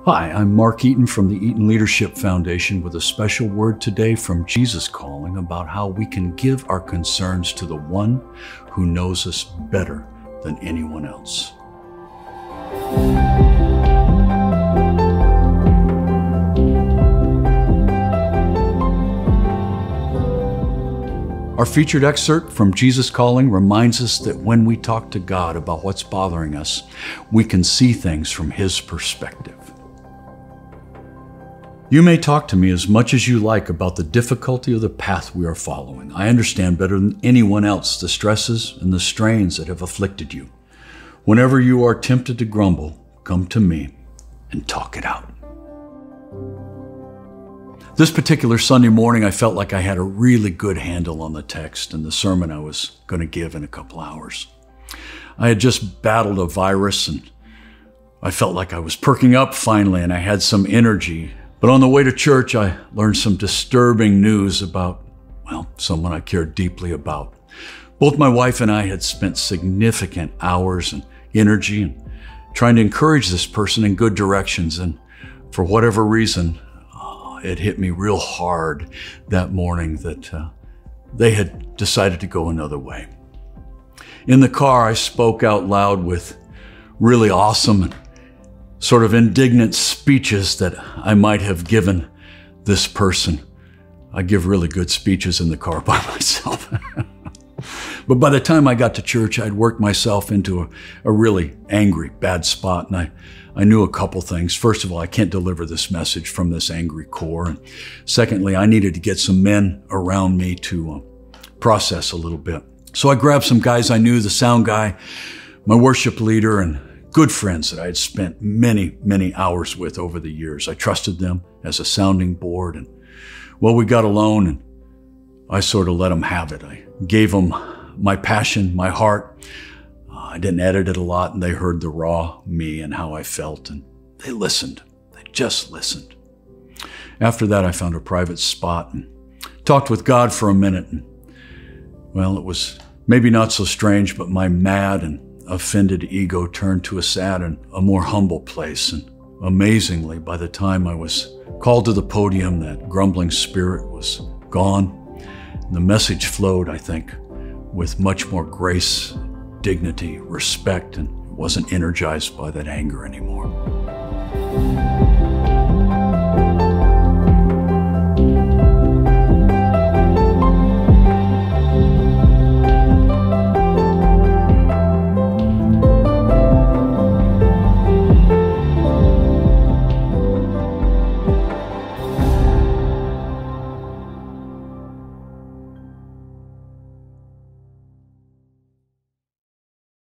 Hi, I'm Mark Eaton from the Eaton Leadership Foundation with a special word today from Jesus Calling about how we can give our concerns to the one who knows us better than anyone else. Our featured excerpt from Jesus Calling reminds us that when we talk to God about what's bothering us, we can see things from His perspective. You may talk to me as much as you like about the difficulty of the path we are following. I understand better than anyone else the stresses and the strains that have afflicted you. Whenever you are tempted to grumble, come to me and talk it out. This particular Sunday morning, I felt like I had a really good handle on the text and the sermon I was going to give in a couple hours. I had just battled a virus and I felt like I was perking up finally and I had some energy. But on the way to church, I learned some disturbing news about, someone I cared deeply about. Both my wife and I had spent significant hours and energy in trying to encourage this person in good directions. And for whatever reason, it hit me real hard that morning that they had decided to go another way. In the car, I spoke out loud with really awesome and sort of indignant speeches that I might have given this person. I give really good speeches in the car by myself. But by the time I got to church, I'd worked myself into a really angry, bad spot. And I knew a couple things. First of all, I can't deliver this message from this angry core. And secondly, I needed to get some men around me to process a little bit. So I grabbed some guys I knew, the sound guy, my worship leader, and good friends that I had spent many, many hours with over the years. I trusted them as a sounding board. And we got alone and I sort of let them have it. I gave them my passion, my heart. I didn't edit it a lot, and they heard the raw me and how I felt, and they listened. They just listened. After that, I found a private spot and talked with God for a minute. And, it was maybe not so strange, but my mad and offended ego turned to a sad and a more humble place. And amazingly, by the time I was called to the podium, that grumbling spirit was gone. And the message flowed, I think, with much more grace, dignity, respect, and wasn't energized by that anger anymore.